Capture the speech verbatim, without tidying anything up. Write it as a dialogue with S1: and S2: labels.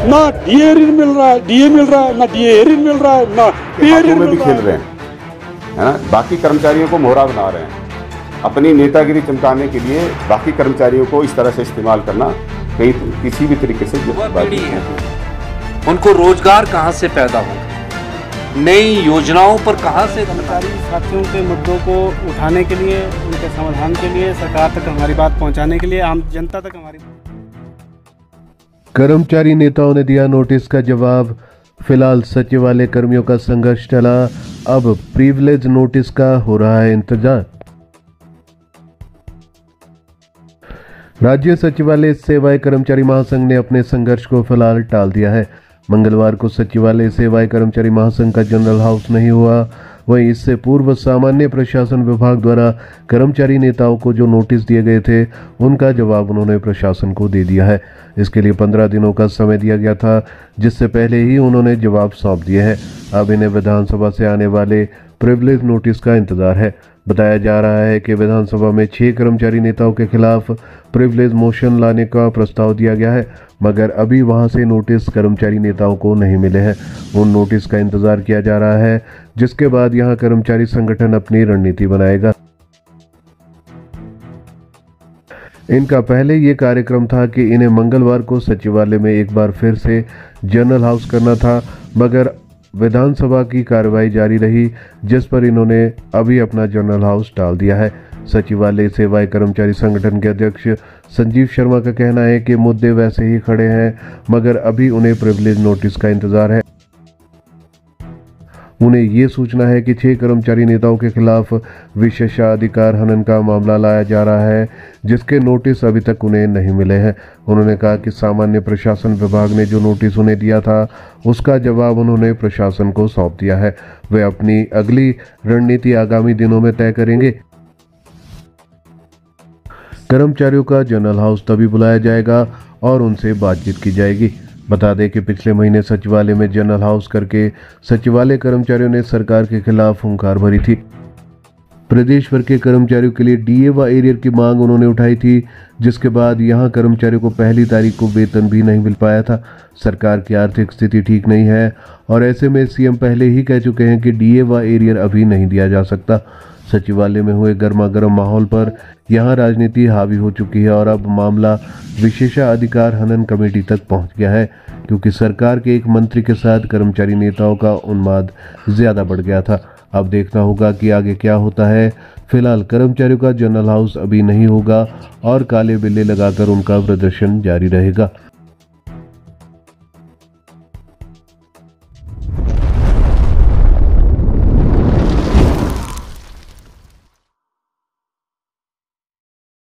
S1: ना डीए ऋण मिल रहा है, डीए मिल रहा है, ना डीए ऋण मिल रहा है, ना पीए ऋण
S2: में भी खेल रहे हैं, है ना। बाकी कर्मचारियों को मोहरा बना रहे हैं, अपनी नेतागिरी चमकाने के लिए बाकी कर्मचारियों को इस तरह से इस्तेमाल करना कहीं किसी भी तरीके से
S3: पीढ़ी है, उनको रोजगार कहाँ से पैदा हो, नई योजनाओं पर कहाँ से।
S4: कर्मचारी साथियों के मुद्दों को उठाने के लिए, उनके समाधान के लिए, सरकार तक हमारी बात पहुंचाने के लिए, आम जनता तक हमारी।
S5: कर्मचारी नेताओं ने दिया नोटिस का जवाब। फिलहाल सचिवालय कर्मियों का संघर्ष टला, अब प्रिविलेज नोटिस का हो रहा है इंतजार। राज्य सचिवालय सेवाएं कर्मचारी महासंघ ने अपने संघर्ष को फिलहाल टाल दिया है। मंगलवार को सचिवालय सेवाएं कर्मचारी महासंघ का जनरल हाउस नहीं हुआ। वहीं इससे पूर्व सामान्य प्रशासन विभाग द्वारा कर्मचारी नेताओं को जो नोटिस दिए गए थे, उनका जवाब उन्होंने प्रशासन को दे दिया है। इसके लिए पंद्रह दिनों का समय दिया गया था, जिससे पहले ही उन्होंने जवाब सौंप दिए हैं। अब इन्हें विधानसभा से आने वाले प्रिविलेज नोटिस का इंतजार है। बताया जा रहा है कि विधानसभा में छह कर्मचारी नेताओं के खिलाफ प्रिविलेज मोशन लाने का प्रस्ताव दिया गया है, मगर अभी वहां से नोटिस कर्मचारी नेताओं को नहीं मिले हैं। उन नोटिस का इंतजार किया जा रहा है, जिसके बाद यहां कर्मचारी संगठन अपनी रणनीति बनाएगा। इनका पहले ये कार्यक्रम था कि इन्हें मंगलवार को सचिवालय में एक बार फिर से जनरल हाउस करना था, मगर विधानसभा की कार्रवाई जारी रही, जिस पर इन्होंने अभी अपना जनरल हाउस टाल दिया है। सचिवालय सेवाएं कर्मचारी संगठन के अध्यक्ष संजीव शर्मा का कहना है कि मुद्दे वैसे ही खड़े हैं, मगर अभी उन्हें प्रिविलेज नोटिस का इंतजार है। उन्हें ये सूचना है कि छह कर्मचारी नेताओं के खिलाफ विशेषाधिकार हनन का मामला लाया जा रहा है, जिसके नोटिस अभी तक उन्हें नहीं मिले हैं। उन्होंने कहा कि सामान्य प्रशासन विभाग ने जो नोटिस उन्हें दिया था, उसका जवाब उन्होंने प्रशासन को सौंप दिया है। वे अपनी अगली रणनीति आगामी दिनों में तय करेंगे। कर्मचारियों का जनरल हाउस तभी बुलाया जाएगा और उनसे बातचीत की जाएगी। बता दें कि पिछले महीने सचिवालय में जनरल हाउस करके सचिवालय कर्मचारियों ने सरकार के खिलाफ हुंकार भरी थी। प्रदेश भर के कर्मचारियों के लिए डीए व एरियर की मांग उन्होंने उठाई थी, जिसके बाद यहां कर्मचारियों को पहली तारीख को वेतन भी नहीं मिल पाया था। सरकार की आर्थिक स्थिति ठीक नहीं है और ऐसे में सीएम पहले ही कह चुके हैं कि डीए व एरियर अभी नहीं दिया जा सकता। सचिवालय में हुए गर्मा गर्म माहौल पर यहां राजनीति हावी हो चुकी है और अब मामला विशेषाधिकार हनन कमेटी तक पहुंच गया है, क्योंकि सरकार के एक मंत्री के साथ कर्मचारी नेताओं का उन्माद ज्यादा बढ़ गया था। अब देखना होगा कि आगे क्या होता है। फिलहाल कर्मचारियों का जनरल हाउस अभी नहीं होगा और काले बिल्ले लगाकर उनका प्रदर्शन जारी रहेगा।